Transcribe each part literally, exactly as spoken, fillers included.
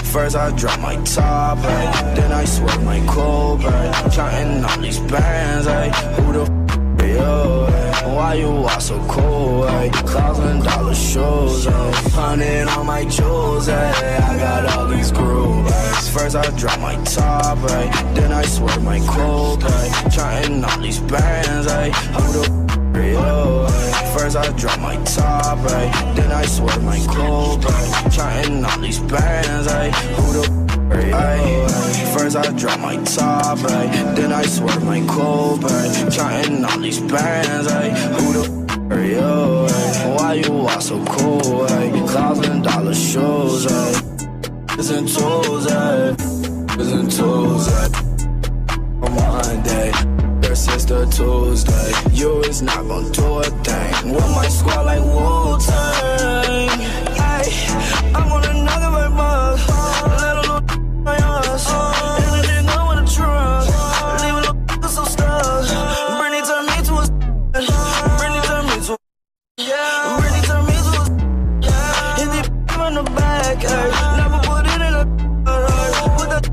First I drop my top, ay, then I sweat my cold, ay, counting all these bands, ay, who the f*** are you, ay, why you all so cool, ay, thousand dollar shows, ay, hundred on my jewels, ay, I got all these grooves, ay. First I drop my top, ay, then I sweat my cold, ay, counting all these bands, ay, who the f*** are you, ay, first I drop my top, ay, then I sweat my cold, ay, counting all these bands, ay, who the f*** Ay, first I drop my top, ay, then I swear my cold, ay, counting all these bands, ay, who the f*** are you, ay, why you all so cool, ay, thousand dollar shows, ay, it's in tools, ay, it's in tools, ay, on Monday, their sister Tuesday, you is not gon' do a thing, with my squad like Wu-Tang, ay, I'm on another right bus, let them know yours, and let it go in the trunk, leave a little so stuck, Britney turned me to a Britney turned me to a Britney turned me to a hit the in the back, ay, never put it in a put that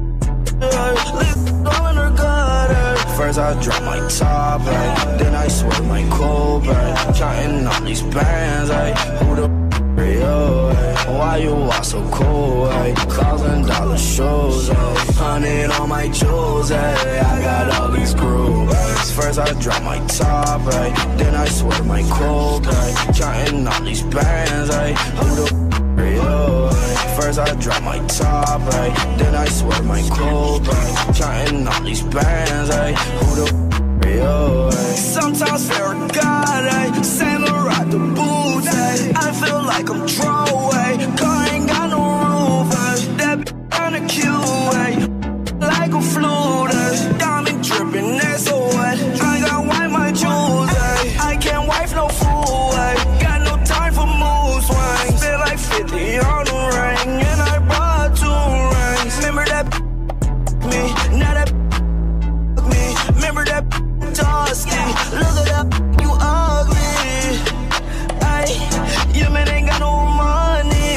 leave all in her gut, ay. First I drop my top, ay, then I sweat my cold, ay, counting all these bands, ay, who the are you, ay, why you all so cool, ay, thousand dollar shows, ay, hundred on my jewels, ay, I got all these grooves, ay. First I drop my top, ay, then I sweat my cold, ay, counting all these bands, ay, who the f*** are you, ay, first I drop my top, ay, then I sweat my cold, ay, counting all these bands, ay, who the f*** are you, ay. Sometimes Farragut, ay, Saint Laurent the boots, ay, I feel like I'm throwaway, car ain't got no roof, ay, that bitch kinda cute, ay, like a flute, ay, diamond dripping, that's so wet, I got wipe my jewels, ay, I can't wipe no fool, ay, got no time for mood swings, feel like fifty on the ring, and I bought two rings, remember that me, now that me, remember that dusty, look at that, you ugly, ay, your man ain't got no money,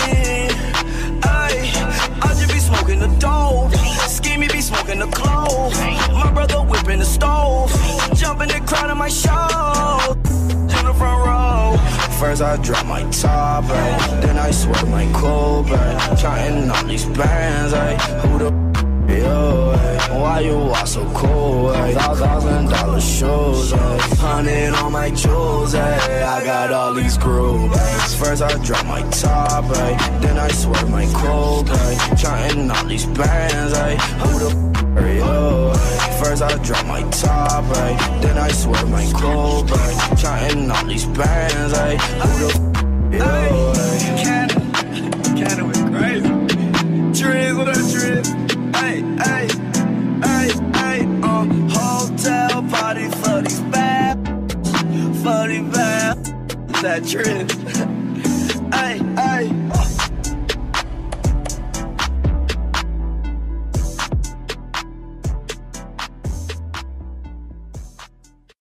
ay, I just be smoking the dope, Schemey be smoking the clove, my brother whipping the stove, jumping the crowd in my show, in the front row. First I drop my top, ay, then I sweat my cold, ay, counting all these bands, ay, who the f*** are you, ay, why you all so cool, ay, thousand dollar shows, ay, hundred on my jewels, ay, I got all these grooves, ay. First I drop my top, ay, then I sweat my cold, ay, counting all these bands, ay, who the f*** are you, ay, first I drop my top, ay, then I sweat my cold, ay, counting all these bands, ay, who the f*** are you, ay. Cannon, Cannon was crazy, Triz, what up Triz? Ay, ay, ay, ay, uh, hotel party for these bad, for these bad, that Triz, ay, ay, uh.